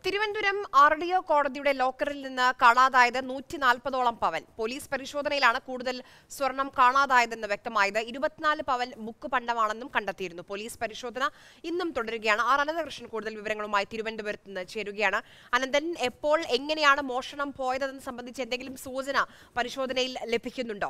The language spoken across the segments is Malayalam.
തിരുവനന്തപുരം RDO കോടതിയുടെ ലോക്കറിൽ നിന്ന് കാണാതായത് 140ഓളം പവൻ. പോലീസ് പരിശോധനയിലാണ് കൂടുതൽ സ്വർണം കാണാതായതെന്ന് വ്യക്തമായത്. 24 പവൻ മുക്കുപണ്ടമാണെന്നും കണ്ടെത്തിയിരുന്നു. പോലീസ് പരിശോധന ഇന്നും തുടരുകയാണ്. അനന്തകൃഷ്ണൻ കൂടുതൽ വിവരങ്ങളുമായി തിരുവനന്തപുരത്ത് നിന്ന് ചേരുകയാണ്. അനന്തൻ, എപ്പോൾ എങ്ങനെയാണ് മോഷണം പോയതെന്ന് സംബന്ധിച്ച് എന്തെങ്കിലും സൂചന പരിശോധനയിൽ ലഭിക്കുന്നുണ്ടോ?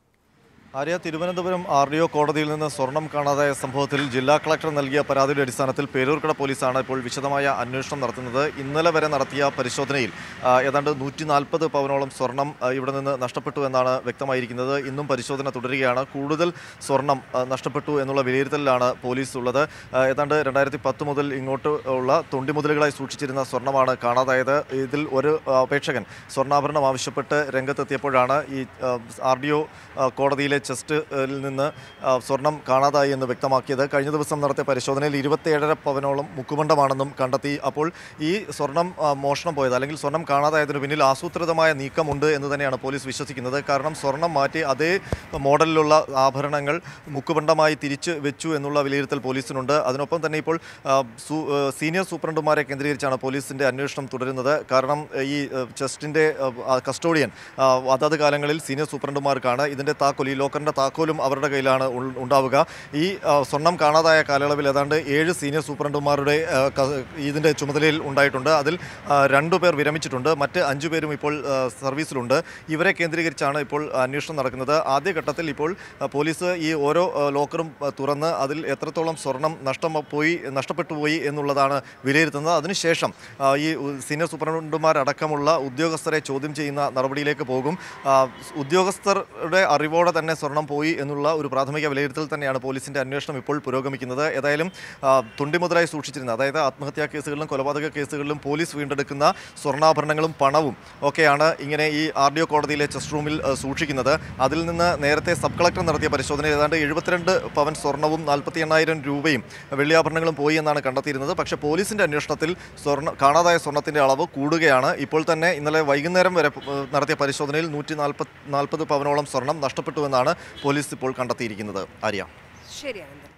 ആര്യ, തിരുവനന്തപുരം RDO കോടതിയിൽ നിന്ന് സ്വർണം കാണാതായ സംഭവത്തിൽ ജില്ലാ കളക്ടർ നൽകിയ പരാതിയുടെ അടിസ്ഥാനത്തിൽ പേരൂർക്കട പോലീസാണ് ഇപ്പോൾ വിശദമായ അന്വേഷണം നടത്തുന്നത്. ഇന്നലെ വരെ നടത്തിയ പരിശോധനയിൽ ഏതാണ്ട് 140 പവനോളം സ്വർണം ഇവിടെ നിന്ന് നഷ്ടപ്പെട്ടു എന്നാണ് വ്യക്തമായിരിക്കുന്നത്. ഇന്നും പരിശോധന തുടരുകയാണ്. കൂടുതൽ സ്വർണം നഷ്ടപ്പെട്ടു എന്നുള്ള വിലയിരുത്തലിലാണ് പോലീസ് ഉള്ളത്. ഏതാണ്ട് 2010 മുതൽ ഇങ്ങോട്ട് ഉള്ള തൊണ്ടിമുതലുകളായി സൂക്ഷിച്ചിരുന്ന സ്വർണ്ണമാണ് കാണാതായത്. ഇതിൽ ഒരു അപേക്ഷകൻ സ്വർണ്ണാഭരണം ആവശ്യപ്പെട്ട് രംഗത്തെത്തിയപ്പോഴാണ് ഈ RDO കോടതിയിലെ ചെസ്റ്റിൽ നിന്ന് സ്വർണം കാണാതായി എന്ന് വ്യക്തമാക്കിയത്. കഴിഞ്ഞ ദിവസം നടത്തിയ പരിശോധനയിൽ 27.5 പവനോളം മുക്കുമണ്ഡമാണെന്നും കണ്ടെത്തി. അപ്പോൾ ഈ സ്വർണം മോഷണം പോയത് അല്ലെങ്കിൽ സ്വർണം കാണാതായതിനു പിന്നിൽ ആസൂത്രിതമായ നീക്കമുണ്ട് എന്ന് തന്നെയാണ് പോലീസ് വിശ്വസിക്കുന്നത്. കാരണം സ്വർണം മാറ്റി അതേ മോഡലിലുള്ള ആഭരണങ്ങൾ മുക്കുമണ്ഡമായി തിരിച്ച് വെച്ചു എന്നുള്ള വിലയിരുത്തൽ പോലീസിനുണ്ട്. അതിനൊപ്പം തന്നെ ഇപ്പോൾ സീനിയർ സൂപ്രണ്ടുമാരെ കേന്ദ്രീകരിച്ചാണ് പോലീസിൻ്റെ അന്വേഷണം തുടരുന്നത്. കാരണം ഈ ചെസ്റ്റിൻ്റെ കസ്റ്റോഡിയൻ അതത് കാലങ്ങളിൽ സീനിയർ സൂപ്രണ്ടുമാർക്കാണ്. ഇതിൻ്റെ താക്കോൽ, ഈ ലോക്കറിൻ്റെ താക്കോലും അവരുടെ കയ്യിലാണ് ഉണ്ടാവുക. ഈ സ്വർണം കാണാതായ കാലയളവിൽ ഏതാണ്ട് 7 സീനിയർ സൂപ്രണ്ടുമാരുടെ ഇതിൻ്റെ ചുമതലയിൽ ഉണ്ടായിട്ടുണ്ട്. അതിൽ 2 പേർ വിരമിച്ചിട്ടുണ്ട്. മറ്റ് 5 പേരും ഇപ്പോൾ സർവീസിലുണ്ട്. ഇവരെ കേന്ദ്രീകരിച്ചാണ് ഇപ്പോൾ അന്വേഷണം നടക്കുന്നത്. ആദ്യഘട്ടത്തിൽ ഇപ്പോൾ പോലീസ് ഈ ഓരോ ലോക്കറും തുറന്ന് അതിൽ എത്രത്തോളം സ്വർണം നഷ്ടപ്പെട്ടു പോയി എന്നുള്ളതാണ് വിലയിരുത്തുന്നത്. അതിനുശേഷം ഈ സീനിയർ സൂപ്രണ്ടുമാരടക്കമുള്ള ഉദ്യോഗസ്ഥരെ ചോദ്യം ചെയ്യുന്ന നടപടിയിലേക്ക് പോകും. ഉദ്യോഗസ്ഥരുടെ അറിവോടെ തന്നെ സ്വർണം പോയി എന്നുള്ള ഒരു പ്രാഥമിക വിലയിരുത്തൽ തന്നെയാണ് പോലീസിൻ്റെ അന്വേഷണം ഇപ്പോൾ പുരോഗമിക്കുന്നത്. ഏതായാലും തൊണ്ടിമുതലായി സൂക്ഷിച്ചിരുന്ന, അതായത് ആത്മഹത്യാ കേസുകളിലും കൊലപാതക കേസുകളിലും പോലീസ് വീണ്ടെടുക്കുന്ന സ്വർണ്ണാഭരണങ്ങളും പണവും ഒക്കെയാണ് ഇങ്ങനെ ഈ RDO കോടതിയിലെ ചെസ്റ്റ് റൂമിൽ സൂക്ഷിക്കുന്നത്. അതിൽ നിന്ന് നേരത്തെ സബ് കളക്ടർ നടത്തിയ പരിശോധനയിൽ ഏതാണ്ട് 72 പവൻ സ്വർണവും 48,000 രൂപയും വെള്ളിയാഭരണങ്ങളും പോയി എന്നാണ് കണ്ടെത്തിയിരുന്നത്. പക്ഷേ പോലീസിൻ്റെ അന്വേഷണത്തിൽ കാണാതായ സ്വർണത്തിൻ്റെ അളവ് കൂടുകയാണ്. ഇപ്പോൾ തന്നെ ഇന്നലെ വൈകുന്നേരം വരെ നടത്തിയ പരിശോധനയിൽ 140 പവനോളം സ്വർണം നഷ്ടപ്പെട്ടുവെന്നാണ് പോലീസ് ഇപ്പോൾ കണ്ടെത്തിയിരിക്കുന്നത്. ആര്യ, ശരി.